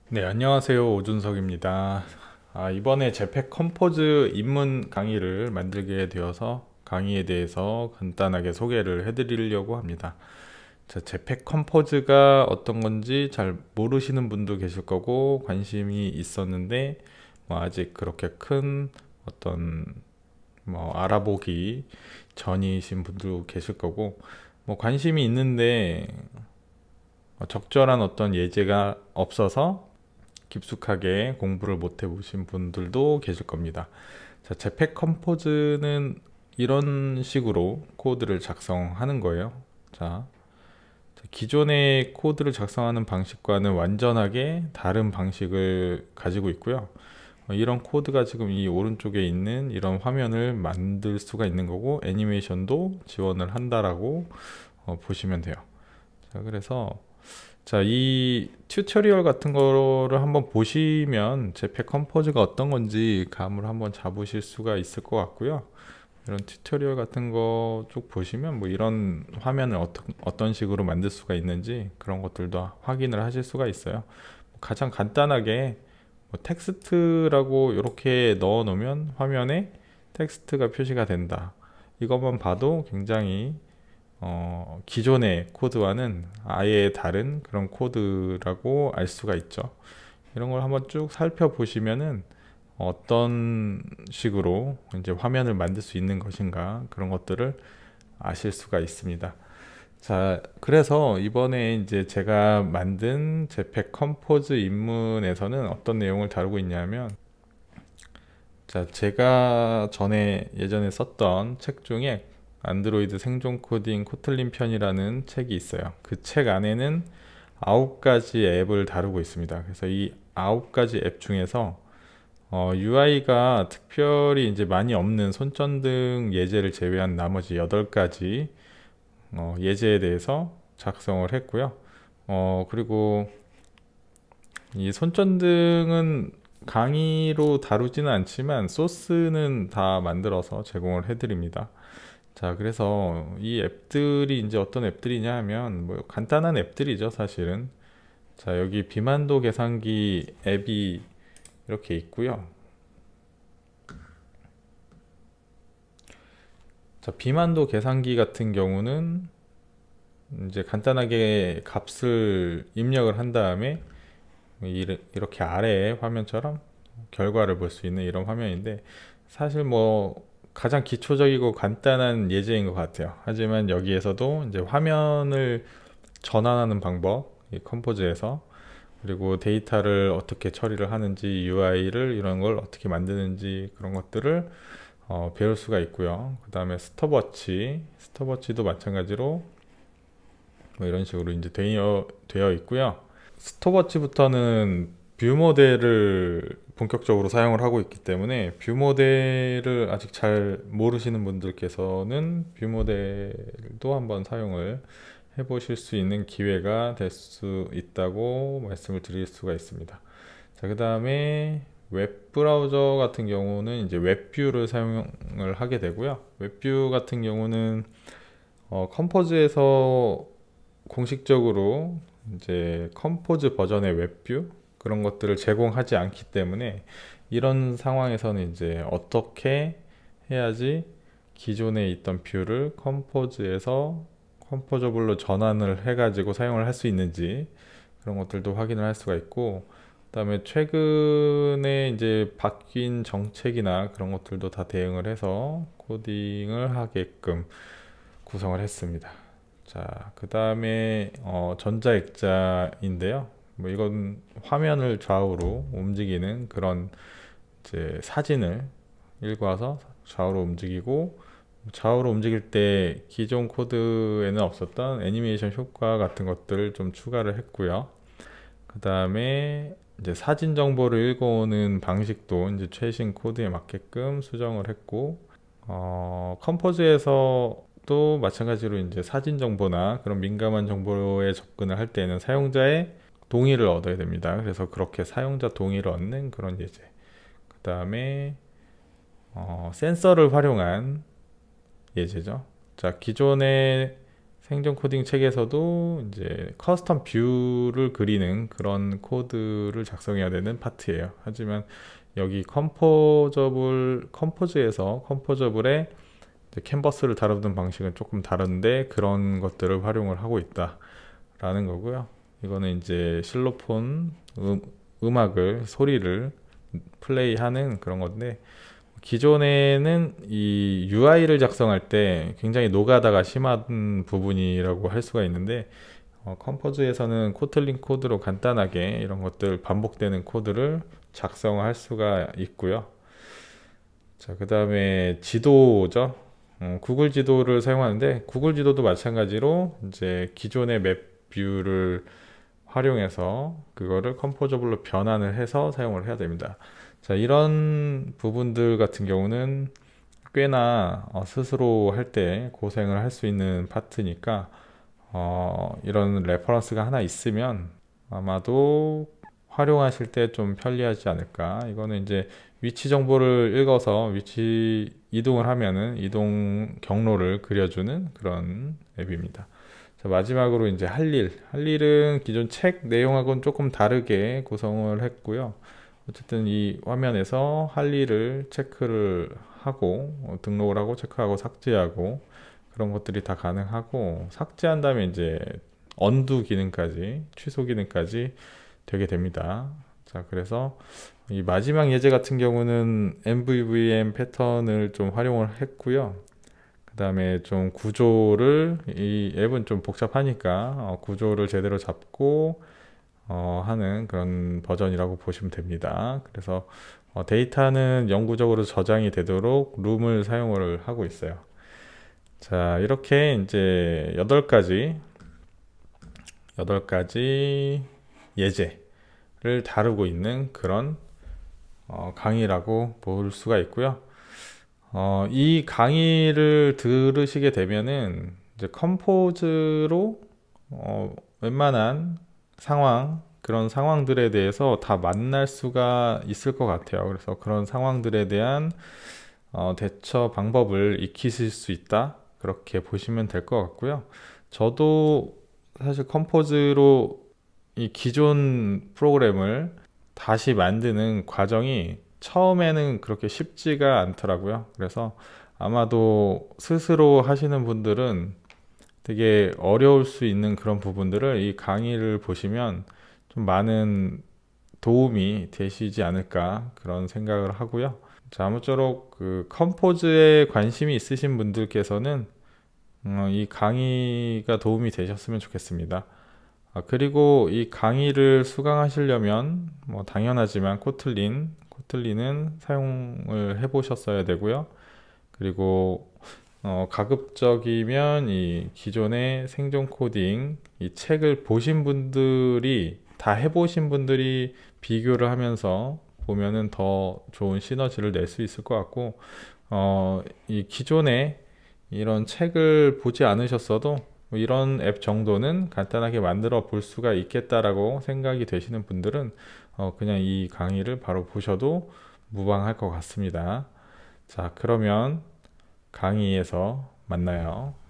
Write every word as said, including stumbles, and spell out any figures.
네, 안녕하세요. 오준석입니다. 아, 이번에 제팩 컴포즈 입문 강의를 만들게 되어서 강의에 대해서 간단하게 소개를 해드리려고 합니다. 자, 제팩 컴포즈가 어떤 건지 잘 모르시는 분도 계실 거고 관심이 있었는데 뭐 아직 그렇게 큰 어떤 뭐 알아보기 전이신 분도 계실 거고 뭐 관심이 있는데 적절한 어떤 예제가 없어서 깊숙하게 공부를 못 해보신 분들도 계실 겁니다. 자, 제팩 컴포즈는 이런 식으로 코드를 작성하는 거예요. 자, 기존의 코드를 작성하는 방식과는 완전하게 다른 방식을 가지고 있고요. 어, 이런 코드가 지금 이 오른쪽에 있는 이런 화면을 만들 수가 있는 거고 애니메이션도 지원을 한다라고 어, 보시면 돼요. 자, 그래서 자, 이 튜토리얼 같은 거를 한번 보시면 제팩 컴포즈가 어떤 건지 감을 한번 잡으실 수가 있을 것 같고요. 이런 튜토리얼 같은 거 쭉 보시면 뭐 이런 화면을 어떤, 어떤 식으로 만들 수가 있는지 그런 것들도 확인을 하실 수가 있어요. 가장 간단하게 뭐 텍스트라고 이렇게 넣어 놓으면 화면에 텍스트가 표시가 된다. 이것만 봐도 굉장히 어, 기존의 코드와는 아예 다른 그런 코드라고 알 수가 있죠. 이런 걸 한번 쭉 살펴보시면은 어떤 식으로 이제 화면을 만들 수 있는 것인가 그런 것들을 아실 수가 있습니다. 자, 그래서 이번에 이제 제가 만든 제팩 컴포즈 입문에서는 어떤 내용을 다루고 있냐면, 자, 제가 전에 예전에 썼던 책 중에 안드로이드 생존 코딩 코틀린 편이라는 책이 있어요. 그 책 안에는 아홉 가지 앱을 다루고 있습니다. 그래서 이 아홉 가지 앱 중에서 어, 유아이가 특별히 이제 많이 없는 손전등 예제를 제외한 나머지 여덟 가지 어, 예제에 대해서 작성을 했고요. 어, 그리고 이 손전등은 강의로 다루지는 않지만 소스는 다 만들어서 제공을 해드립니다. 자, 그래서 이 앱들이 이제 어떤 앱들이냐 하면 뭐 간단한 앱들이죠, 사실은. 자, 여기 비만도 계산기 앱이 이렇게 있고요. 자, 비만도 계산기 같은 경우는 이제 간단하게 값을 입력을 한 다음에 이- 이렇게 아래에 화면처럼 결과를 볼 수 있는 이런 화면인데 사실 뭐 가장 기초적이고 간단한 예제인 것 같아요. 하지만 여기에서도 이제 화면을 전환하는 방법, 이 컴포즈에서 그리고 데이터를 어떻게 처리를 하는지 유아이를 이런 걸 어떻게 만드는지 그런 것들을 어, 배울 수가 있고요. 그 다음에 스톱워치, 스톱워치도 마찬가지로 뭐 이런 식으로 이제 되어, 되어 있고요. 스톱워치부터는 뷰 모델을 본격적으로 사용을 하고 있기 때문에 뷰 모델을 아직 잘 모르시는 분들께서는 뷰 모델도 한번 사용을 해보실 수 있는 기회가 될 수 있다고 말씀을 드릴 수가 있습니다. 자, 그 다음에 웹 브라우저 같은 경우는 이제 웹뷰를 사용을 하게 되고요. 웹뷰 같은 경우는 어, 컴포즈에서 공식적으로 이제 컴포즈 버전의 웹뷰 그런 것들을 제공하지 않기 때문에 이런 상황에서는 이제 어떻게 해야지 기존에 있던 뷰를 컴포즈에서 컴포저블로 전환을 해가지고 사용을 할 수 있는지 그런 것들도 확인을 할 수가 있고 그다음에 최근에 이제 바뀐 정책이나 그런 것들도 다 대응을 해서 코딩을 하게끔 구성을 했습니다. 자, 그 다음에 어, 전자액자인데요. 뭐 이건 화면을 좌우로 움직이는 그런 이제 사진을 읽어서 좌우로 움직이고 좌우로 움직일 때 기존 코드에는 없었던 애니메이션 효과 같은 것들을 좀 추가를 했고요. 그 다음에 이제 사진 정보를 읽어오는 방식도 이제 최신 코드에 맞게끔 수정을 했고 어, 컴포즈에서 또 마찬가지로 이제 사진 정보나 그런 민감한 정보에 접근을 할 때는 사용자의 동의를 얻어야 됩니다. 그래서 그렇게 사용자 동의를 얻는 그런 예제. 그 다음에 어, 센서를 활용한 예제죠. 자, 기존의 생존 코딩 책에서도 이제 커스텀 뷰를 그리는 그런 코드를 작성해야 되는 파트예요. 하지만 여기 컴포저블, 컴포즈에서 컴포저블에 캔버스를 다루는 방식은 조금 다른데 그런 것들을 활용을 하고 있다 라는 거고요. 이거는 이제 실로폰 음, 음악을, 소리를 플레이하는 그런 건데, 기존에는 이 유아이를 작성할 때 굉장히 노가다가 심한 부분이라고 할 수가 있는데, 어, 컴포즈에서는 코틀린 코드로 간단하게 이런 것들 반복되는 코드를 작성할 수가 있고요. 자, 그 다음에 지도죠. 어, 구글 지도를 사용하는데, 구글 지도도 마찬가지로 이제 기존의 맵 뷰를 활용해서 그거를 컴포저블로 변환을 해서 사용을 해야 됩니다. 자, 이런 부분들 같은 경우는 꽤나 어, 스스로 할 때 고생을 할 수 있는 파트니까 어, 이런 레퍼런스가 하나 있으면 아마도 활용하실 때 좀 편리하지 않을까. 이거는 이제 위치 정보를 읽어서 위치 이동을 하면은 이동 경로를 그려주는 그런 앱입니다. 자, 마지막으로 이제 할 일. 할 일은 기존 책 내용하고는 조금 다르게 구성을 했고요. 어쨌든 이 화면에서 할 일을 체크를 하고 어, 등록을 하고 체크하고 삭제하고 그런 것들이 다 가능하고, 삭제한 다음에 이제 언두 기능까지, 취소 기능까지 되게 됩니다. 자, 그래서 이 마지막 예제 같은 경우는 엠브이브이엠 패턴을 좀 활용을 했고요. 그 다음에 좀 구조를, 이 앱은 좀 복잡하니까 어, 구조를 제대로 잡고 어, 하는 그런 버전이라고 보시면 됩니다. 그래서 어, 데이터는 영구적으로 저장이 되도록 룸을 사용을 하고 있어요. 자, 이렇게 이제 여덟 가지 여덟 가지 예제를 다루고 있는 그런 어, 강의라고 볼 수가 있고요. 어, 이 강의를 들으시게 되면은 이제 컴포즈로 어, 웬만한 상황, 그런 상황들에 대해서 다 만날 수가 있을 것 같아요. 그래서 그런 상황들에 대한 어, 대처 방법을 익히실 수 있다, 그렇게 보시면 될 것 같고요. 저도 사실 컴포즈로 이 기존 프로그램을 다시 만드는 과정이 처음에는 그렇게 쉽지가 않더라고요. 그래서 아마도 스스로 하시는 분들은 되게 어려울 수 있는 그런 부분들을 이 강의를 보시면 좀 많은 도움이 되시지 않을까, 그런 생각을 하고요. 자, 아무쪼록 그 컴포즈에 관심이 있으신 분들께서는 어, 이 강의가 도움이 되셨으면 좋겠습니다. 아, 그리고 이 강의를 수강하시려면 뭐 당연하지만 코틀린, 코틀린은 사용을 해 보셨어야 되고요. 그리고 어, 가급적이면 이 기존의 생존 코딩 이 책을 보신 분들이, 다 해보신 분들이 비교를 하면서 보면은 더 좋은 시너지를 낼 수 있을 것 같고, 어, 이 기존에 이런 책을 보지 않으셨어도 뭐 이런 앱 정도는 간단하게 만들어 볼 수가 있겠다라고 생각이 되시는 분들은 어, 그냥 이 강의를 바로 보셔도 무방할 것 같습니다. 자, 그러면 강의에서 만나요.